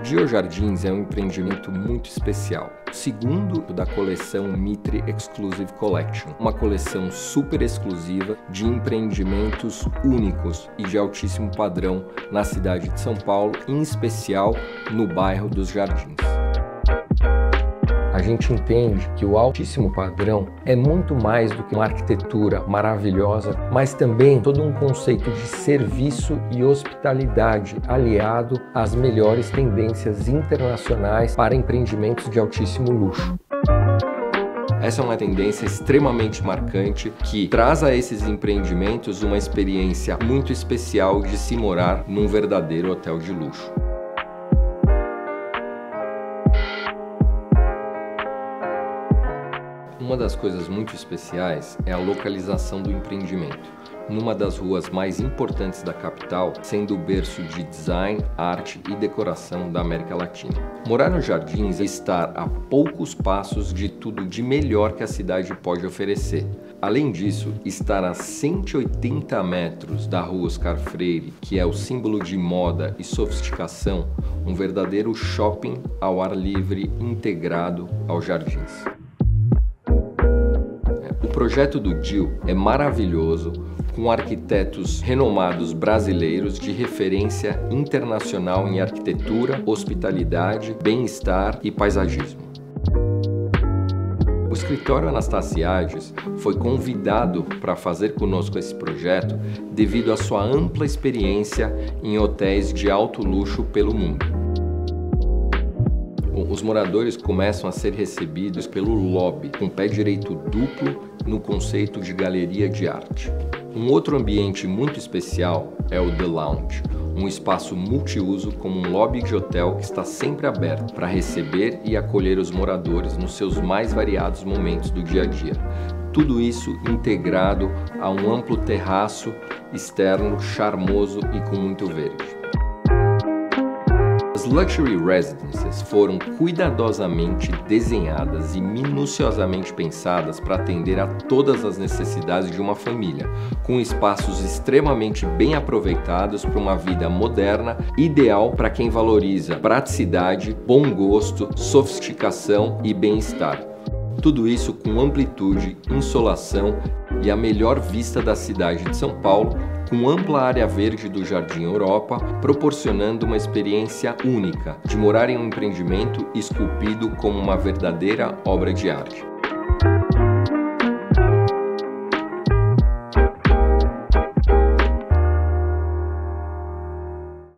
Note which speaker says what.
Speaker 1: Dio Jardins é um empreendimento muito especial, segundo da coleção Mitre Exclusive Collection, uma coleção super exclusiva de empreendimentos únicos e de altíssimo padrão na cidade de São Paulo, em especial no bairro dos Jardins. A gente entende que o altíssimo padrão é muito mais do que uma arquitetura maravilhosa, mas também todo um conceito de serviço e hospitalidade aliado às melhores tendências internacionais para empreendimentos de altíssimo luxo. Essa é uma tendência extremamente marcante que traz a esses empreendimentos uma experiência muito especial de se morar num verdadeiro hotel de luxo. Uma das coisas muito especiais é a localização do empreendimento, numa das ruas mais importantes da capital, sendo o berço de design, arte e decoração da América Latina. Morar nos Jardins é estar a poucos passos de tudo de melhor que a cidade pode oferecer. Além disso, estar a 180 metros da Rua Oscar Freire, que é o símbolo de moda e sofisticação, um verdadeiro shopping ao ar livre integrado aos Jardins. O projeto do Dio é maravilhoso, com arquitetos renomados brasileiros de referência internacional em arquitetura, hospitalidade, bem-estar e paisagismo. O escritório Anastasiades foi convidado para fazer conosco esse projeto devido à sua ampla experiência em hotéis de alto luxo pelo mundo. Os moradores começam a ser recebidos pelo lobby, com pé direito duplo no conceito de galeria de arte. Um outro ambiente muito especial é o The Lounge, um espaço multiuso como um lobby de hotel que está sempre aberto para receber e acolher os moradores nos seus mais variados momentos do dia a dia. Tudo isso integrado a um amplo terraço externo charmoso e com muito verde. As Luxury Residences foram cuidadosamente desenhadas e minuciosamente pensadas para atender a todas as necessidades de uma família, com espaços extremamente bem aproveitados para uma vida moderna, ideal para quem valoriza praticidade, bom gosto, sofisticação e bem-estar. Tudo isso com amplitude, insolação e a melhor vista da cidade de São Paulo, com ampla área verde do Jardim Europa, proporcionando uma experiência única de morar em um empreendimento esculpido como uma verdadeira obra de arte.